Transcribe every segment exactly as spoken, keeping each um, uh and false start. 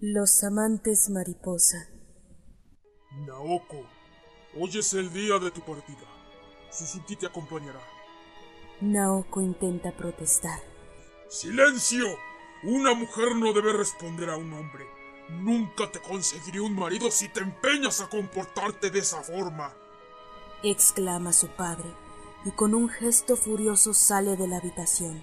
Los amantes mariposa. Naoko, hoy es el día de tu partida. Suzuki te acompañará. Naoko intenta protestar. ¡Silencio! Una mujer no debe responder a un hombre. Nunca te conseguiré un marido si te empeñas a comportarte de esa forma, exclama su padre, y con un gesto furioso sale de la habitación.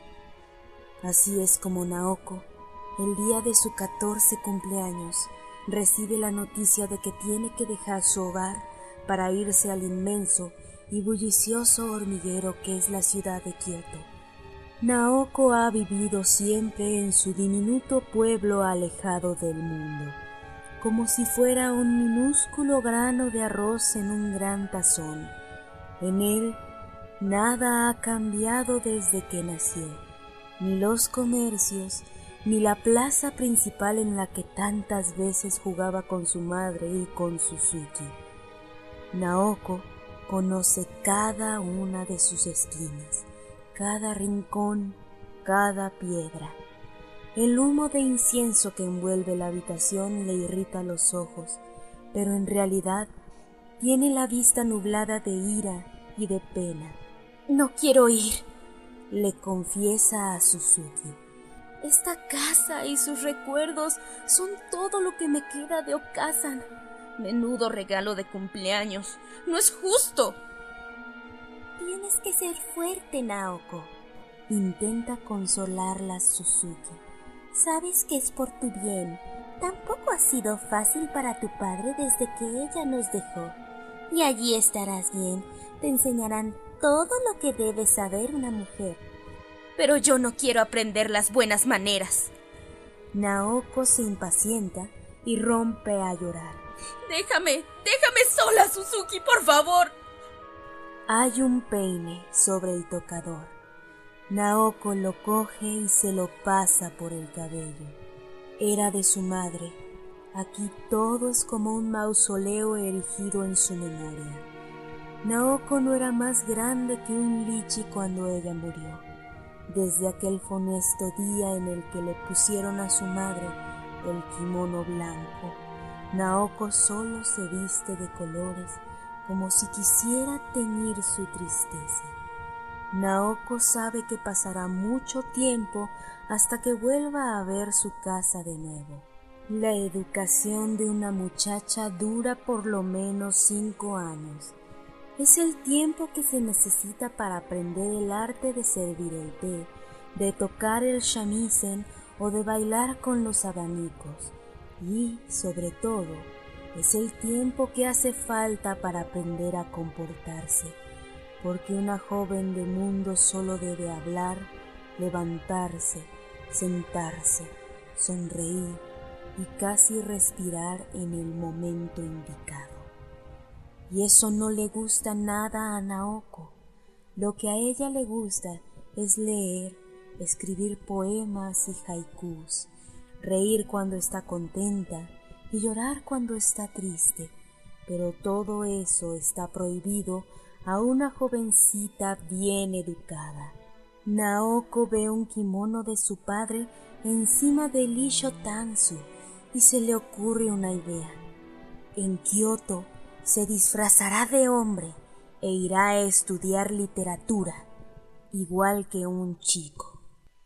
Así es como Naoko, el día de su catorce cumpleaños, recibe la noticia de que tiene que dejar su hogar para irse al inmenso y bullicioso hormiguero que es la ciudad de Kioto. Naoko ha vivido siempre en su diminuto pueblo alejado del mundo, como si fuera un minúsculo grano de arroz en un gran tazón. En él nada ha cambiado desde que nació, ni los comercios, ni la plaza principal en la que tantas veces jugaba con su madre y con Suzuki. Naoko conoce cada una de sus esquinas, cada rincón, cada piedra. El humo de incienso que envuelve la habitación le irrita los ojos, pero en realidad tiene la vista nublada de ira y de pena. No quiero ir, le confiesa a Suzuki. Esta casa y sus recuerdos son todo lo que me queda de Okazan. Menudo regalo de cumpleaños. ¡No es justo! Tienes que ser fuerte, Naoko. Intenta consolarla Suzuki. Sabes que es por tu bien. Tampoco ha sido fácil para tu padre desde que ella nos dejó. Y allí estarás bien. Te enseñarán todo lo que debe saber una mujer. Pero yo no quiero aprender las buenas maneras. Naoko se impacienta y rompe a llorar. Déjame, déjame sola, Suzuki, por favor. Hay un peine sobre el tocador. Naoko lo coge y se lo pasa por el cabello. Era de su madre. Aquí todo es como un mausoleo erigido en su memoria. Naoko no era más grande que un lichi cuando ella murió. Desde aquel funesto día en el que le pusieron a su madre el kimono blanco, Naoko solo se viste de colores como si quisiera teñir su tristeza. Naoko sabe que pasará mucho tiempo hasta que vuelva a ver su casa de nuevo. La educación de una muchacha dura por lo menos cinco años. Es el tiempo que se necesita para aprender el arte de servir el té, de tocar el shamisen o de bailar con los abanicos. Y, sobre todo, es el tiempo que hace falta para aprender a comportarse, porque una joven de mundo solo debe hablar, levantarse, sentarse, sonreír y casi respirar en el momento indicado. Y eso no le gusta nada a Naoko. Lo que a ella le gusta es leer, escribir poemas y haikus, reír cuando está contenta y llorar cuando está triste. Pero todo eso está prohibido a una jovencita bien educada. Naoko ve un kimono de su padre encima del Isho Tansu y se le ocurre una idea. En Kioto se disfrazará de hombre e irá a estudiar literatura, igual que un chico.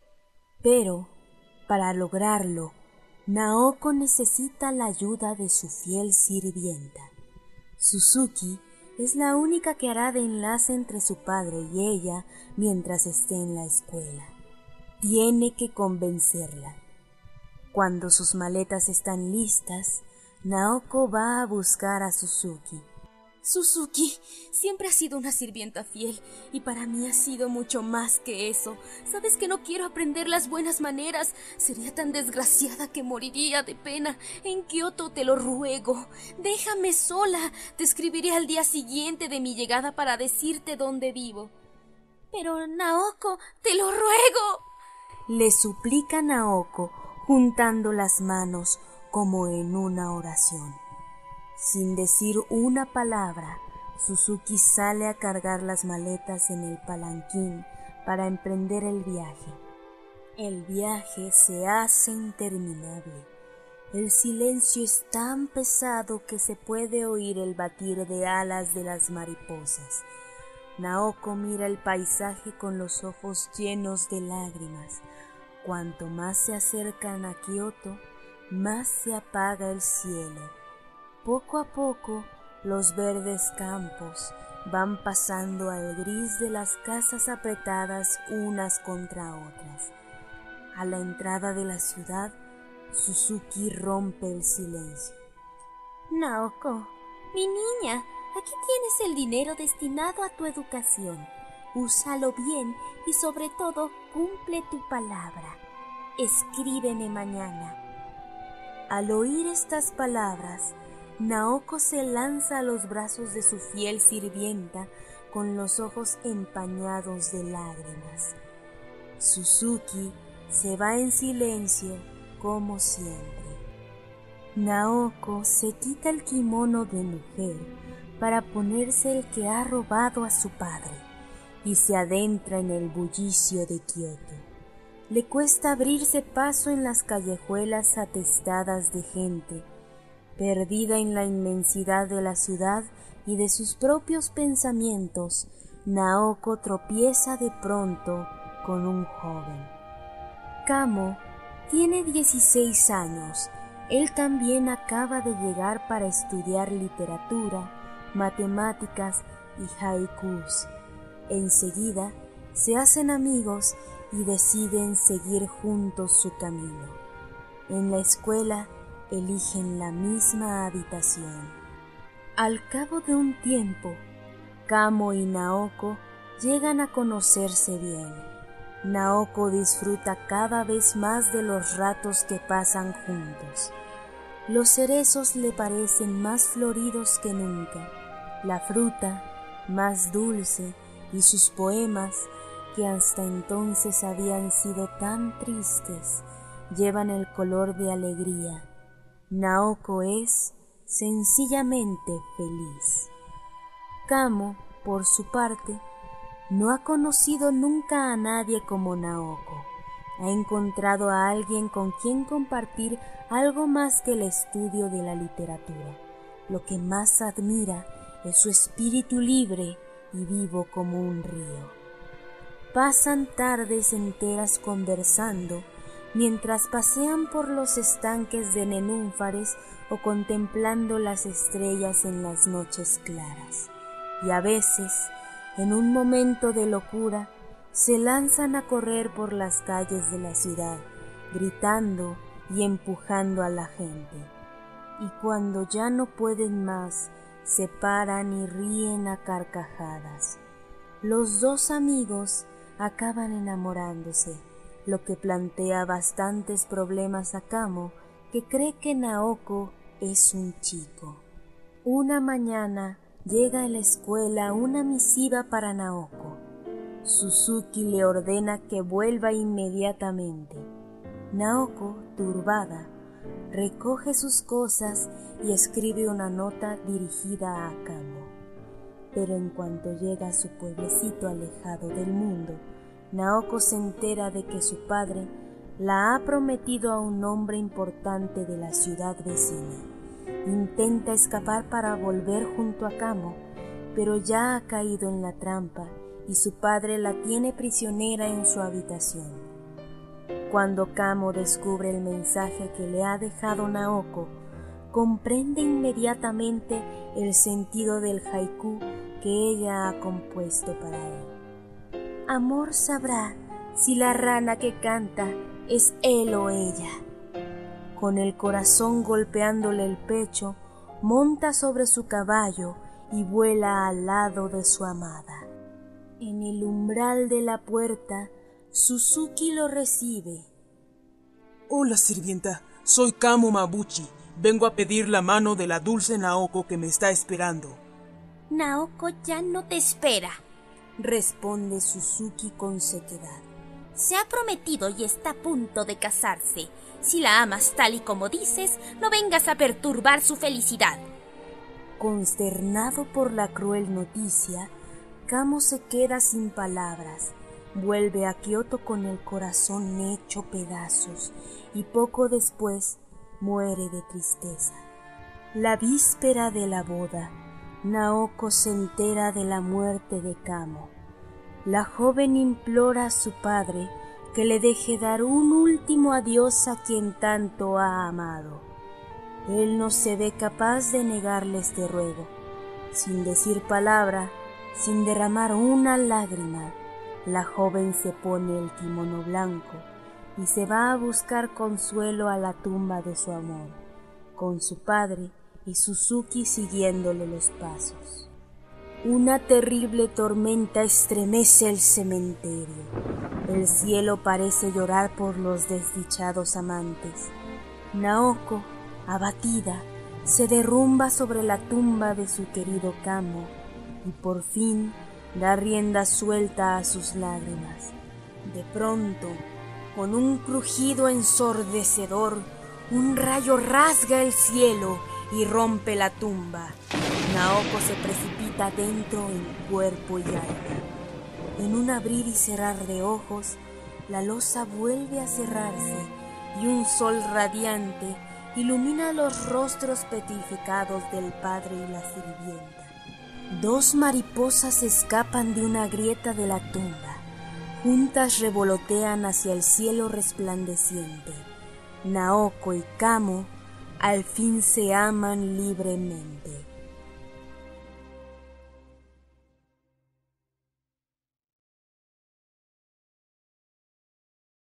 Pero, para lograrlo, Naoko necesita la ayuda de su fiel sirvienta. Suzuki es la única que hará de enlace entre su padre y ella mientras esté en la escuela. Tiene que convencerla. Cuando sus maletas están listas, Naoko va a buscar a Suzuki. Suzuki, siempre has sido una sirvienta fiel y para mí has sido mucho más que eso. Sabes que no quiero aprender las buenas maneras. Sería tan desgraciada que moriría de pena. En Kioto te lo ruego. Déjame sola. Te escribiré al día siguiente de mi llegada para decirte dónde vivo. Pero, Naoko, te lo ruego. Le suplica Naoko, juntando las manos como en una oración. Sin decir una palabra, Suzuki sale a cargar las maletas en el palanquín para emprender el viaje. El viaje se hace interminable. El silencio es tan pesado que se puede oír el batir de alas de las mariposas. Naoko mira el paisaje con los ojos llenos de lágrimas. Cuanto más se acercan a Kioto, más se apaga el cielo. Poco a poco, los verdes campos van pasando al gris de las casas apretadas unas contra otras. A la entrada de la ciudad, Suzuki rompe el silencio. Naoko, mi niña, aquí tienes el dinero destinado a tu educación. Úsalo bien y sobre todo cumple tu palabra. Escríbeme mañana. Al oír estas palabras, Naoko se lanza a los brazos de su fiel sirvienta con los ojos empañados de lágrimas. Suzuki se va en silencio como siempre. Naoko se quita el kimono de mujer para ponerse el que ha robado a su padre y se adentra en el bullicio de Kioto. Le cuesta abrirse paso en las callejuelas atestadas de gente. Perdida en la inmensidad de la ciudad y de sus propios pensamientos, Naoko tropieza de pronto con un joven. Kamo tiene dieciséis años. Él también acaba de llegar para estudiar literatura, matemáticas y haikus. Enseguida se hacen amigos y deciden seguir juntos su camino. En la escuela eligen la misma habitación. Al cabo de un tiempo, Kamo y Naoko llegan a conocerse bien. Naoko disfruta cada vez más de los ratos que pasan juntos. Los cerezos le parecen más floridos que nunca, la fruta más dulce y sus poemas, que hasta entonces habían sido tan tristes, llevan el color de alegría. Naoko es sencillamente feliz. Kamo, por su parte, no ha conocido nunca a nadie como Naoko. Ha encontrado a alguien con quien compartir algo más que el estudio de la literatura. Lo que más admira es su espíritu libre y vivo como un río. Pasan tardes enteras conversando, mientras pasean por los estanques de nenúfares o contemplando las estrellas en las noches claras. Y a veces, en un momento de locura, se lanzan a correr por las calles de la ciudad, gritando y empujando a la gente. Y cuando ya no pueden más, se paran y ríen a carcajadas. Los dos amigos acaban enamorándose, lo que plantea bastantes problemas a Kamo, que cree que Naoko es un chico. Una mañana llega a la escuela una misiva para Naoko. Suzuki le ordena que vuelva inmediatamente. Naoko, turbada, recoge sus cosas y escribe una nota dirigida a Kamo. Pero en cuanto llega a su pueblecito alejado del mundo, Naoko se entera de que su padre la ha prometido a un hombre importante de la ciudad vecina. Intenta escapar para volver junto a Kamo, pero ya ha caído en la trampa y su padre la tiene prisionera en su habitación. Cuando Kamo descubre el mensaje que le ha dejado Naoko, comprende inmediatamente el sentido del haiku que ella ha compuesto para él. Amor sabrá si la rana que canta es él o ella. Con el corazón golpeándole el pecho, monta sobre su caballo y vuela al lado de su amada. En el umbral de la puerta, Suzuki lo recibe. Hola, sirvienta. Soy Kamo Mabuchi. Vengo a pedir la mano de la dulce Naoko que me está esperando. Naoko ya no te espera, responde Suzuki con sequedad. Se ha prometido y está a punto de casarse. Si la amas tal y como dices, no vengas a perturbar su felicidad. Consternado por la cruel noticia, Kamo se queda sin palabras. Vuelve a Kioto con el corazón hecho pedazos y poco después muere de tristeza. La víspera de la boda, Naoko se entera de la muerte de Kamo. La joven implora a su padre que le deje dar un último adiós a quien tanto ha amado. Él no se ve capaz de negarle este ruego. Sin decir palabra, sin derramar una lágrima, la joven se pone el kimono blanco y se va a buscar consuelo a la tumba de su amor, con su padre y Suzuki siguiéndole los pasos. Una terrible tormenta estremece el cementerio. El cielo parece llorar por los desdichados amantes. Naoko, abatida, se derrumba sobre la tumba de su querido Kamo y por fin da rienda suelta a sus lágrimas. De pronto, con un crujido ensordecedor, un rayo rasga el cielo y rompe la tumba. Naoko se precipita dentro en cuerpo y alma. En un abrir y cerrar de ojos, la losa vuelve a cerrarse y un sol radiante ilumina los rostros petrificados del padre y la sirvienta. Dos mariposas escapan de una grieta de la tumba. Juntas revolotean hacia el cielo resplandeciente. Naoko y Kamo al fin se aman libremente.